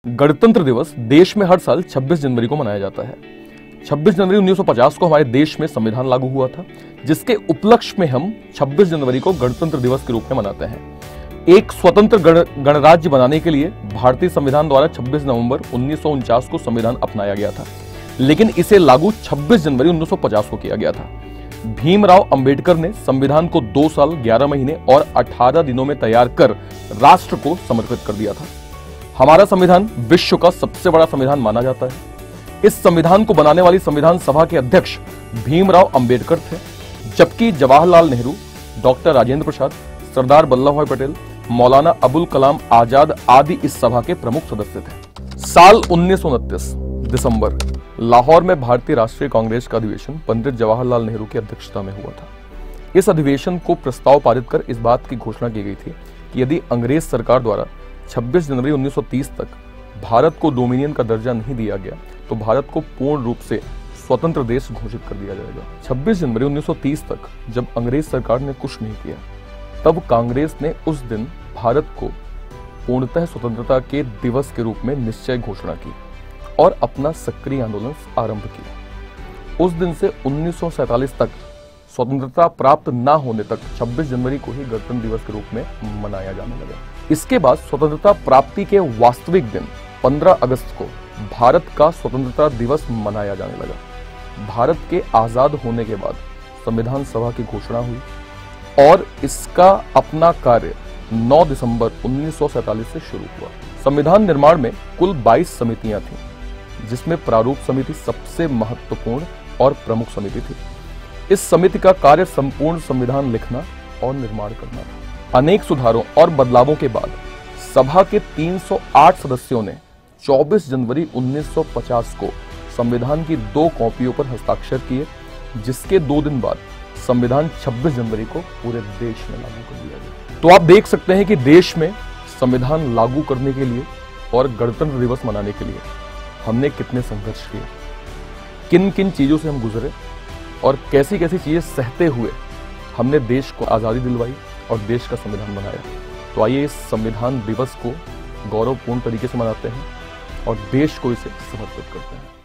गणतंत्र दिवस देश में हर साल 26 जनवरी को मनाया जाता है। 26 जनवरी 1950 को हमारे देश में संविधान लागू हुआ था, जिसके उपलक्ष्य में हम 26 जनवरी को गणतंत्र दिवस के रूप में मनाते हैं। एक स्वतंत्र गणराज्य बनाने के लिए भारतीय संविधान द्वारा 26 नवंबर 1949 को संविधान अपनाया गया था, लेकिन इसे लागू 26 जनवरी 1950 को किया गया था। भीमराव अंबेडकर ने संविधान को 2 साल 11 महीने और 18 दिनों में तैयार कर राष्ट्र को समर्पित कर दिया था। हमारा संविधान विश्व का सबसे बड़ा संविधान माना जाता है। इस संविधान को बनाने वाली संविधान सभा के अध्यक्ष भीमराव अंबेडकर थे, जबकि जवाहरलाल नेहरू, डॉक्टर राजेंद्र प्रसाद, सरदार वल्लभ भाई पटेल, मौलाना अबुल कलाम आजाद आदि इस सभा के प्रमुख सदस्य थे। साल 1929 दिसंबर लाहौर में भारतीय राष्ट्रीय कांग्रेस का अधिवेशन पंडित जवाहरलाल नेहरू की अध्यक्षता में हुआ था। इस अधिवेशन को प्रस्ताव पारित कर इस बात की घोषणा की गई थी कि यदि अंग्रेज सरकार द्वारा 26 जनवरी 1930 तक भारत को डोमिनियन का दर्जा नहीं दिया गया तो भारत को पूर्ण रूप से स्वतंत्र देश घोषित कर दिया जाएगा। 26 जनवरी 1930 तक जब अंग्रेज सरकार ने कुछ नहीं किया, तब कांग्रेस ने उस दिन भारत को पूर्णतः स्वतंत्रता के दिवस के रूप में निश्चय घोषणा की और अपना सक्रिय आंदोलन आरंभ किया। उस दिन से 1947 तक स्वतंत्रता प्राप्त न होने तक 26 जनवरी को ही गणतंत्र दिवस के रूप में मनाया जाने लगा। इसके बाद स्वतंत्रता प्राप्ति के वास्तविक दिन 15 अगस्त को भारत का स्वतंत्रता दिवस मनाया जाने लगा। भारत के आजाद होने के बाद संविधान सभा की घोषणा हुई और इसका अपना कार्य 9 दिसंबर 1947 से शुरू हुआ। संविधान निर्माण में कुल 22 समितियां थीं, जिसमें प्रारूप समिति सबसे महत्वपूर्ण और प्रमुख समिति थी। इस समिति का कार्य संपूर्ण संविधान लिखना और निर्माण करना था। अनेक सुधारों और बदलावों के बाद सभा के 308 सदस्यों ने 24 जनवरी 1950 को संविधान की 2 कॉपियों पर हस्ताक्षर किए, जिसके 2 दिन बाद संविधान 26 जनवरी को पूरे देश में लागू कर दिया गया। तो आप देख सकते हैं कि देश में संविधान लागू करने के लिए और गणतंत्र दिवस मनाने के लिए हमने कितने संघर्ष किए, किन किन चीजों से हम गुजरे और कैसी कैसी चीजें सहते हुए हमने देश को आजादी दिलवाई और देश का संविधान बनाया। तो आइए इस संविधान दिवस को गौरवपूर्ण तरीके से मनाते हैं और देश को इसे समर्पित करते हैं।